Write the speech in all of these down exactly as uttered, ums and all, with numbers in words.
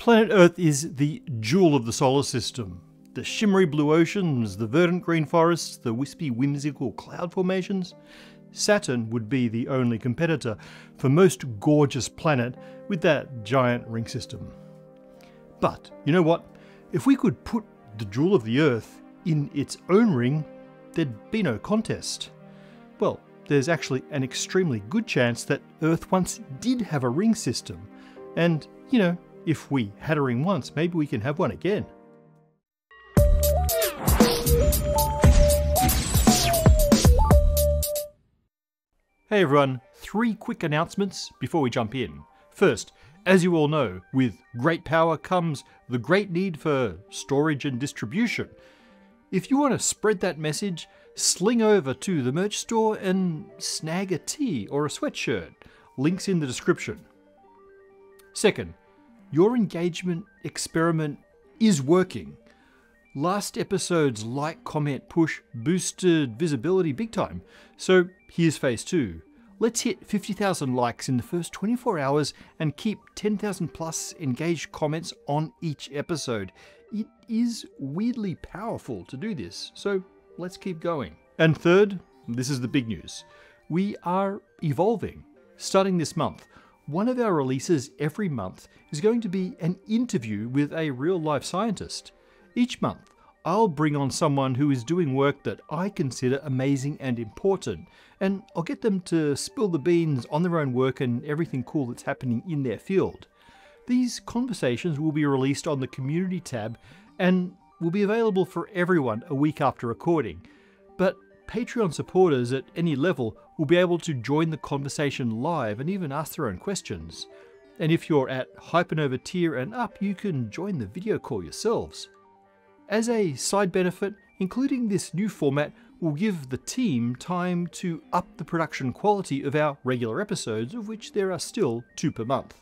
Planet Earth is the jewel of the solar system. The shimmery blue oceans, the verdant green forests, the wispy whimsical cloud formations. Saturn would be the only competitor for most gorgeous planet with that giant ring system. But you know what? If we could put the jewel of the Earth in its own ring, there'd be no contest. Well, there's actually an extremely good chance that Earth once did have a ring system. And, you know, if we had a ring once, maybe we can have one again. Hey everyone, three quick announcements before we jump in. First, as you all know, with great power comes the great need for storage and distribution. If you want to spread that message, sling over to the merch store and snag a tee or a sweatshirt. Links in the description. Second, your engagement experiment is working. Last episode's like, comment, push boosted visibility big time. So here's phase two. Let's hit fifty thousand likes in the first twenty-four hours and keep ten thousand plus engaged comments on each episode. It is weirdly powerful to do this, so let's keep going. And third, this is the big news. We are evolving. Starting this month, one of our releases every month is going to be an interview with a real-life scientist. Each month, I'll bring on someone who is doing work that I consider amazing and important, and I'll get them to spill the beans on their own work and everything cool that's happening in their field. These conversations will be released on the community tab and will be available for everyone a week after recording, but Patreon supporters at any level will be able to join the conversation live and even ask their own questions. And if you're at Hypernova tier and up, you can join the video call yourselves. As a side benefit, including this new format will give the team time to up the production quality of our regular episodes, of which there are still two per month.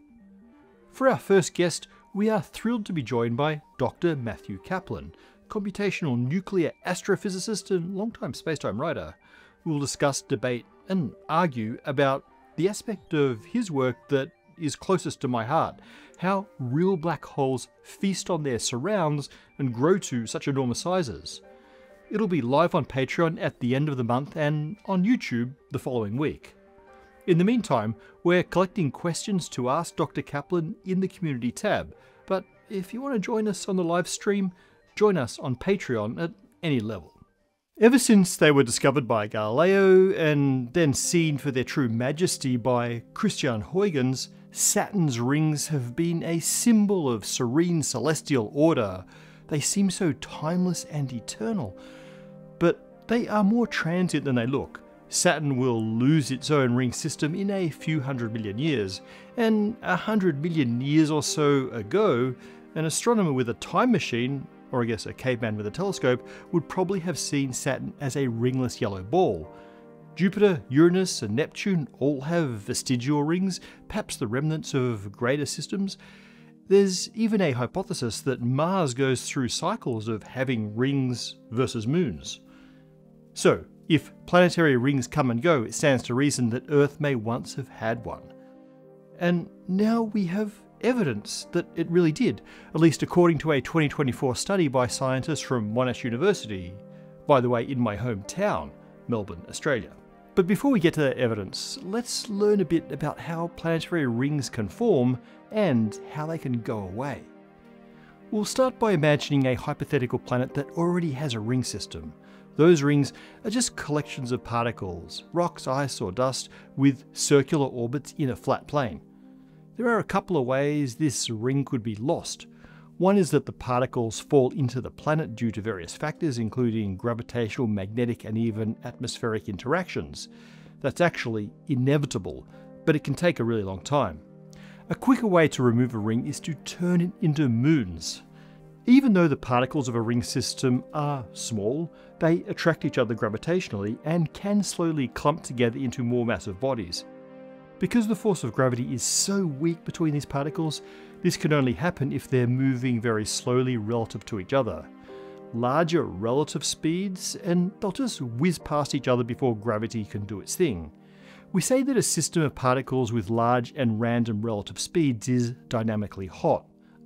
For our first guest, we are thrilled to be joined by Doctor Matthew Kaplan, computational nuclear astrophysicist and longtime spacetime writer, who will discuss, debate and argue about the aspect of his work that is closest to my heart, how real black holes feast on their surrounds and grow to such enormous sizes. It'll be live on Patreon at the end of the month and on YouTube the following week. In the meantime, we're collecting questions to ask Doctor Kaplan in the community tab, but if you want to join us on the live stream, join us on Patreon at any level. Ever since they were discovered by Galileo and then seen for their true majesty by Christian Huygens, Saturn's rings have been a symbol of serene celestial order. They seem so timeless and eternal, but they are more transient than they look. Saturn will lose its own ring system in a few hundred million years, and a hundred million years or so ago, an astronomer with a time machine, or I guess a caveman with a telescope, would probably have seen Saturn as a ringless yellow ball. Jupiter, Uranus and Neptune all have vestigial rings, perhaps the remnants of greater systems. There's even a hypothesis that Mars goes through cycles of having rings versus moons. So, if planetary rings come and go, it stands to reason that Earth may once have had one. And now we have evidence that it really did, at least according to a twenty twenty-four study by scientists from Monash University, by the way in my hometown, Melbourne, Australia. But before we get to that evidence, let's learn a bit about how planetary rings can form and how they can go away. We'll start by imagining a hypothetical planet that already has a ring system. Those rings are just collections of particles, rocks, ice or dust, with circular orbits in a flat plane. There are a couple of ways this ring could be lost. One is that the particles fall into the planet due to various factors, including gravitational, magnetic and even atmospheric interactions. That's actually inevitable, but it can take a really long time. A quicker way to remove a ring is to turn it into moons. Even though the particles of a ring system are small, they attract each other gravitationally and can slowly clump together into more massive bodies. Because the force of gravity is so weak between these particles, this can only happen if they're moving very slowly relative to each other. Larger relative speeds, and they'll just whiz past each other before gravity can do its thing. We say that a system of particles with large and random relative speeds is dynamically hot,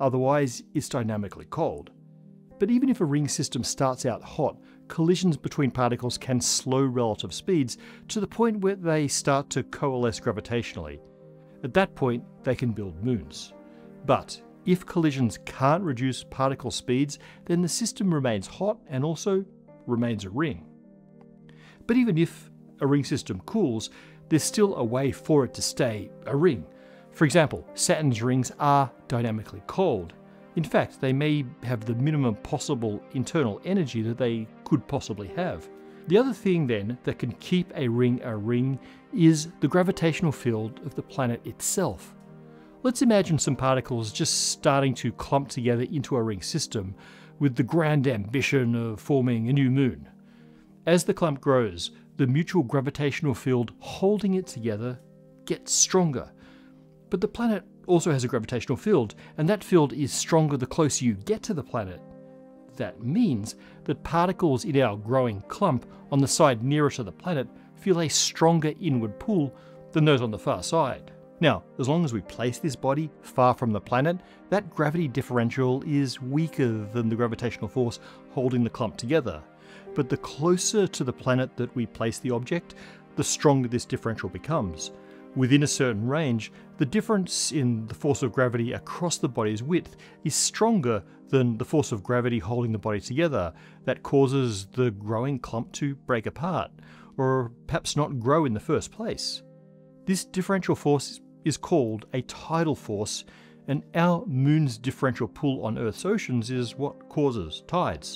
otherwise it's dynamically cold. But even if a ring system starts out hot, collisions between particles can slow relative speeds to the point where they start to coalesce gravitationally. At that point, they can build moons. But if collisions can't reduce particle speeds, then the system remains hot and also remains a ring. But even if a ring system cools, there's still a way for it to stay a ring. For example, Saturn's rings are dynamically cold. In fact, they may have the minimum possible internal energy that they could possibly have. The other thing then that can keep a ring a ring is the gravitational field of the planet itself. Let's imagine some particles just starting to clump together into a ring system with the grand ambition of forming a new moon. As the clump grows, the mutual gravitational field holding it together gets stronger. But the planet also has a gravitational field, and that field is stronger the closer you get to the planet. That means that particles in our growing clump on the side nearer to the planet feel a stronger inward pull than those on the far side. Now, as long as we place this body far from the planet, that gravity differential is weaker than the gravitational force holding the clump together. But the closer to the planet that we place the object, the stronger this differential becomes. Within a certain range, the difference in the force of gravity across the body's width is stronger than the force of gravity holding the body together. That causes the growing clump to break apart, or perhaps not grow in the first place. This differential force is called a tidal force, and our moon's differential pull on Earth's oceans is what causes tides.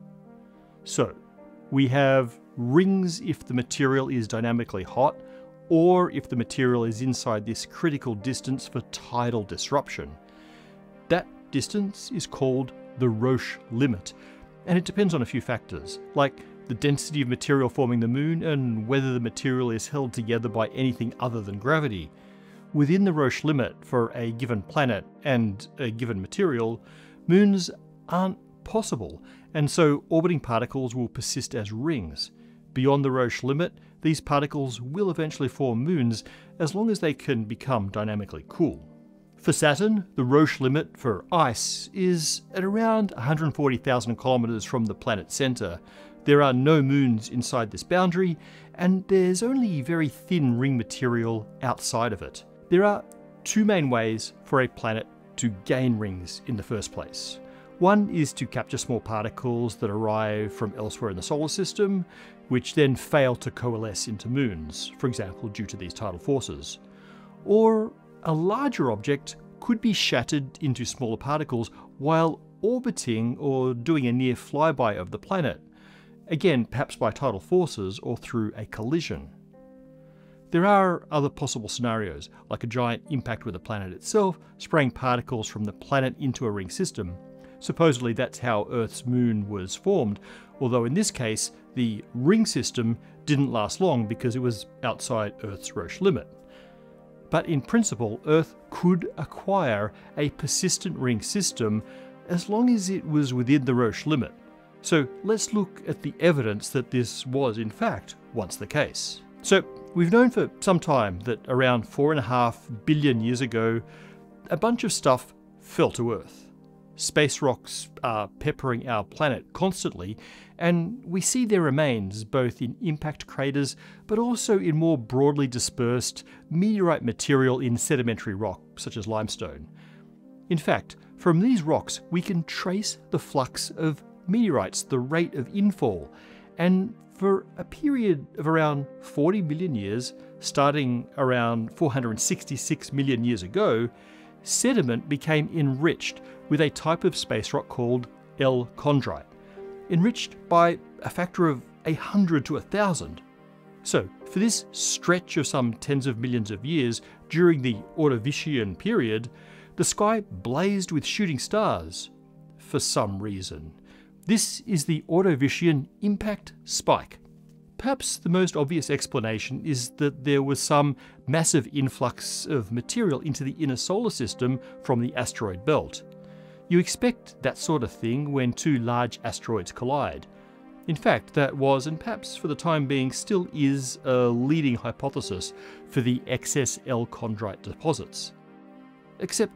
So, we have rings if the material is dynamically hot, or if the material is inside this critical distance for tidal disruption. That distance is called the Roche limit, and it depends on a few factors, like the density of material forming the moon and whether the material is held together by anything other than gravity. Within the Roche limit for a given planet and a given material, moons aren't possible, and so orbiting particles will persist as rings. Beyond the Roche limit, these particles will eventually form moons as long as they can become dynamically cool. For Saturn, the Roche limit for ice is at around one hundred forty thousand kilometers from the planet's center. There are no moons inside this boundary, and there's only very thin ring material outside of it. There are two main ways for a planet to gain rings in the first place. One is to capture small particles that arrive from elsewhere in the solar system, which then fail to coalesce into moons, for example due to these tidal forces. Or a larger object could be shattered into smaller particles while orbiting or doing a near flyby of the planet, again perhaps by tidal forces or through a collision. There are other possible scenarios, like a giant impact with the planet itself, spraying particles from the planet into a ring system. Supposedly that's how Earth's moon was formed, although in this case the ring system didn't last long because it was outside Earth's Roche limit. But in principle, Earth could acquire a persistent ring system as long as it was within the Roche limit. So let's look at the evidence that this was in fact once the case. So we've known for some time that around four and a half billion years ago, a bunch of stuff fell to Earth. Space rocks are peppering our planet constantly, and we see their remains both in impact craters but also in more broadly dispersed meteorite material in sedimentary rock, such as limestone. In fact, from these rocks we can trace the flux of meteorites, the rate of infall, and for a period of around forty million years, starting around four hundred sixty-six million years ago, sediment became enriched with a type of space rock called L-chondrite, enriched by a factor of a hundred to a thousand. So, for this stretch of some tens of millions of years during the Ordovician period, the sky blazed with shooting stars for some reason. This is the Ordovician impact spike. Perhaps the most obvious explanation is that there was some massive influx of material into the inner solar system from the asteroid belt. You expect that sort of thing when two large asteroids collide. In fact, that was, and perhaps for the time being still is, a leading hypothesis for the excess L-chondrite deposits. Except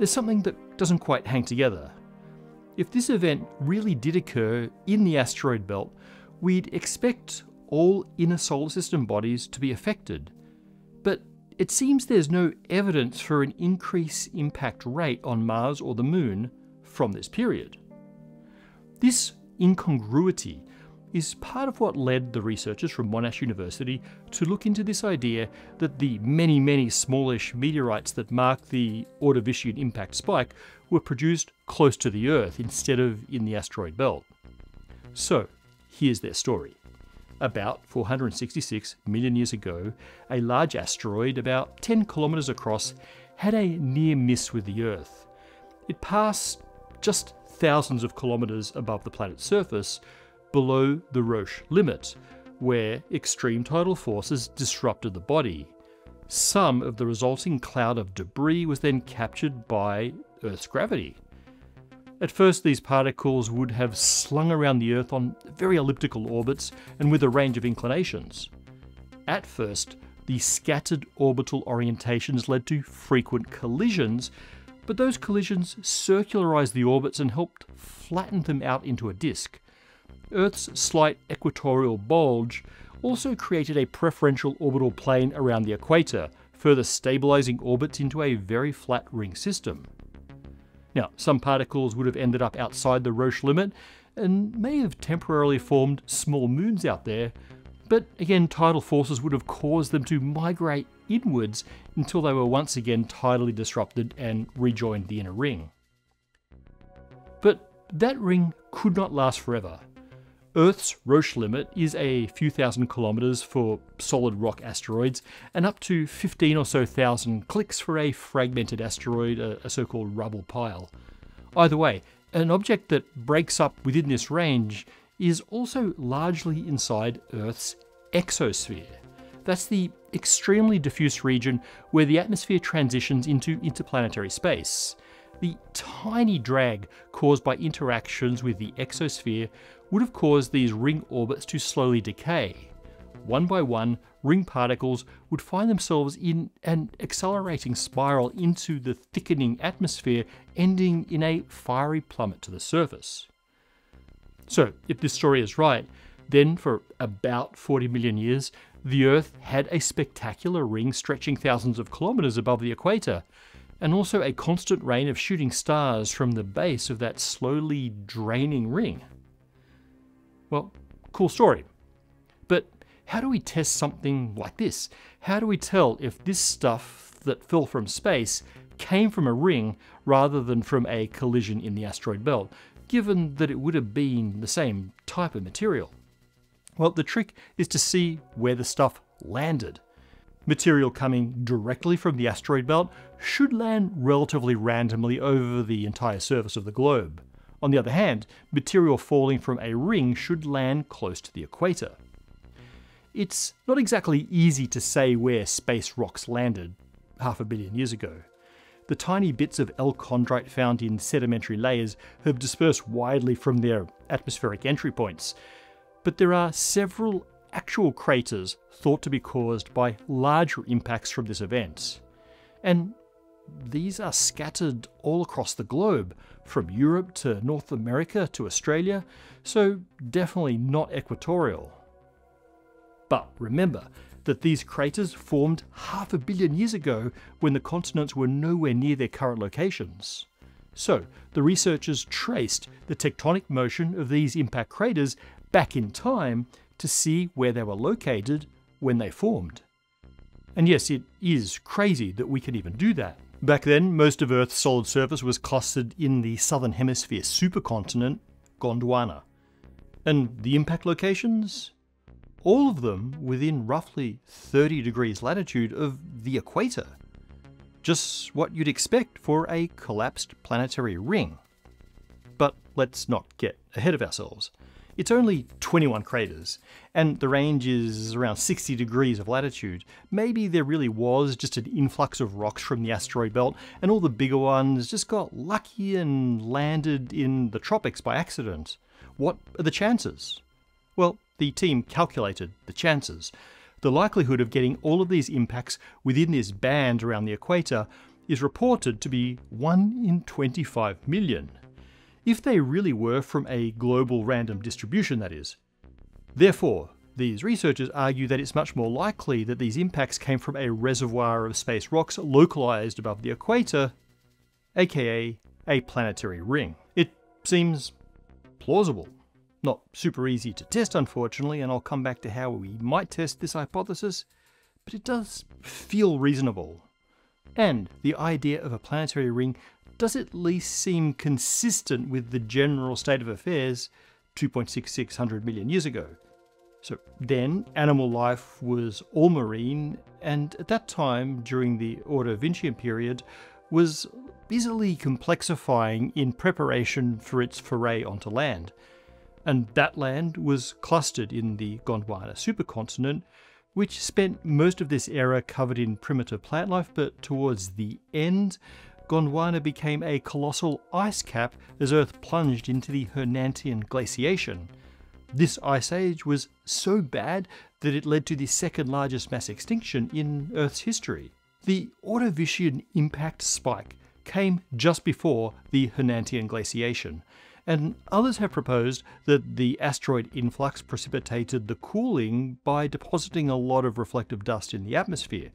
there's something that doesn't quite hang together. If this event really did occur in the asteroid belt, we'd expect all inner solar system bodies to be affected. But it seems there's no evidence for an increased impact rate on Mars or the Moon from this period. This incongruity is part of what led the researchers from Monash University to look into this idea that the many, many smallish meteorites that mark the Ordovician impact spike were produced close to the Earth instead of in the asteroid belt. So, here's their story. About four hundred sixty-six million years ago, a large asteroid about ten kilometers across had a near miss with the Earth. It passed just thousands of kilometers above the planet's surface, below the Roche limit, where extreme tidal forces disrupted the body. Some of the resulting cloud of debris was then captured by Earth's gravity. At first, these particles would have slung around the Earth on very elliptical orbits and with a range of inclinations. At first, the scattered orbital orientations led to frequent collisions, but those collisions circularized the orbits and helped flatten them out into a disk. Earth's slight equatorial bulge also created a preferential orbital plane around the equator, further stabilizing orbits into a very flat ring system. Now, some particles would have ended up outside the Roche limit and may have temporarily formed small moons out there, but again, tidal forces would have caused them to migrate inwards until they were once again tidally disrupted and rejoined the inner ring. But that ring could not last forever. Earth's Roche limit is a few thousand kilometers for solid rock asteroids and up to fifteen or so thousand clicks for a fragmented asteroid, a, a so-called rubble pile. Either way, an object that breaks up within this range is also largely inside Earth's exosphere. That's the extremely diffuse region where the atmosphere transitions into interplanetary space. The tiny drag caused by interactions with the exosphere would have caused these ring orbits to slowly decay. One by one, ring particles would find themselves in an accelerating spiral into the thickening atmosphere, ending in a fiery plummet to the surface. So, if this story is right, then for about forty million years, the Earth had a spectacular ring stretching thousands of kilometers above the equator, and also a constant rain of shooting stars from the base of that slowly draining ring. Well, cool story. But how do we test something like this? How do we tell if this stuff that fell from space came from a ring rather than from a collision in the asteroid belt, given that it would have been the same type of material? Well, the trick is to see where the stuff landed. Material coming directly from the asteroid belt should land relatively randomly over the entire surface of the globe. On the other hand, material falling from a ring should land close to the equator. It's not exactly easy to say where space rocks landed half a billion years ago. The tiny bits of L-chondrite found in sedimentary layers have dispersed widely from their atmospheric entry points, but there are several actual craters thought to be caused by larger impacts from this event. And these are scattered all across the globe, from Europe to North America to Australia, so definitely not equatorial. But remember that these craters formed half a billion years ago when the continents were nowhere near their current locations. So the researchers traced the tectonic motion of these impact craters back in time to see where they were located when they formed. And yes, it is crazy that we can even do that. Back then, most of Earth's solid surface was clustered in the southern hemisphere supercontinent, Gondwana. And the impact locations? All of them within roughly thirty degrees latitude of the equator. Just what you'd expect for a collapsed planetary ring. But let's not get ahead of ourselves. It's only twenty-one craters, and the range is around sixty degrees of latitude. Maybe there really was just an influx of rocks from the asteroid belt, and all the bigger ones just got lucky and landed in the tropics by accident. What are the chances? Well, the team calculated the chances. The likelihood of getting all of these impacts within this band around the equator is reported to be one in twenty-five million. If they really were from a global random distribution, that is. Therefore, these researchers argue that it's much more likely that these impacts came from a reservoir of space rocks localized above the equator, aka a planetary ring. It seems plausible. Not super easy to test, unfortunately, and I'll come back to how we might test this hypothesis, but it does feel reasonable. And the idea of a planetary ring does at least seem consistent with the general state of affairs two point six six hundred million years ago. So then, animal life was all marine, and at that time, during the Ordovician period, was busily complexifying in preparation for its foray onto land. And that land was clustered in the Gondwana supercontinent, which spent most of this era covered in primitive plant life, but towards the end, Gondwana became a colossal ice cap as Earth plunged into the Hernantian glaciation. This ice age was so bad that it led to the second largest mass extinction in Earth's history. The Ordovician impact spike came just before the Hernantian glaciation, and others have proposed that the asteroid influx precipitated the cooling by depositing a lot of reflective dust in the atmosphere.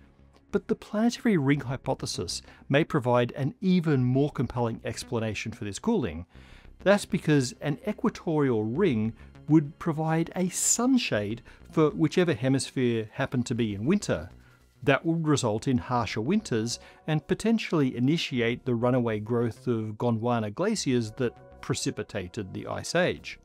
But the planetary ring hypothesis may provide an even more compelling explanation for this cooling. That's because an equatorial ring would provide a sunshade for whichever hemisphere happened to be in winter. That would result in harsher winters and potentially initiate the runaway growth of Gondwana glaciers that precipitated the Ice Age.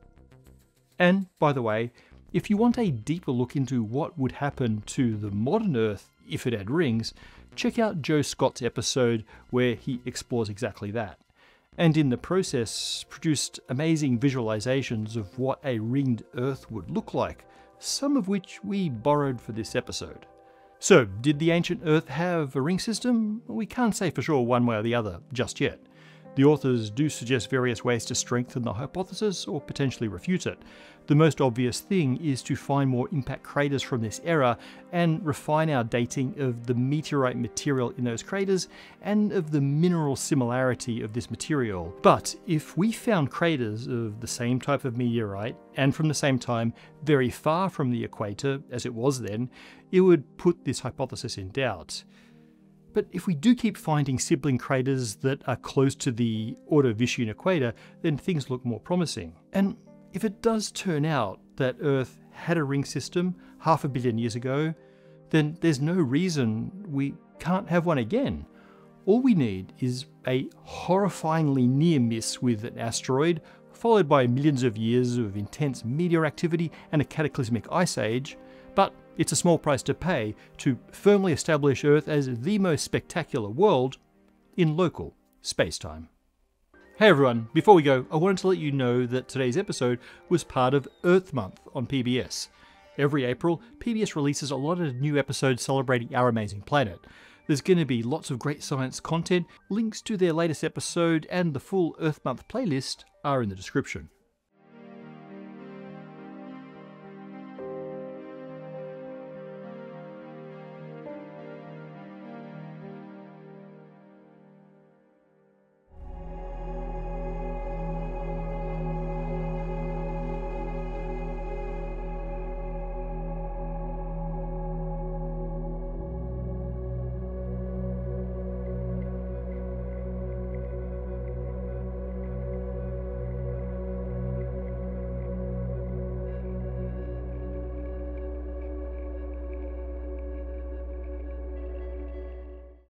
And, by the way, if you want a deeper look into what would happen to the modern Earth if it had rings, check out Joe Scott's episode where he explores exactly that, and in the process produced amazing visualizations of what a ringed Earth would look like, some of which we borrowed for this episode. So, did the ancient Earth have a ring system? We can't say for sure one way or the other just yet. The authors do suggest various ways to strengthen the hypothesis or potentially refute it. The most obvious thing is to find more impact craters from this era and refine our dating of the meteorite material in those craters and of the mineral similarity of this material. But if we found craters of the same type of meteorite and from the same time very far from the equator as it was then, it would put this hypothesis in doubt. But if we do keep finding sibling craters that are close to the Ordovician equator, then things look more promising. And if it does turn out that Earth had a ring system half a billion years ago, then there's no reason we can't have one again. All we need is a horrifyingly near miss with an asteroid, followed by millions of years of intense meteor activity and a cataclysmic ice age, but it's a small price to pay to firmly establish Earth as the most spectacular world in local space-time. Hey everyone, before we go, I wanted to let you know that today's episode was part of Earth Month on P B S. Every April, P B S releases a lot of new episodes celebrating our amazing planet. There's going to be lots of great science content, links to their latest episode and the full Earth Month playlist are in the description.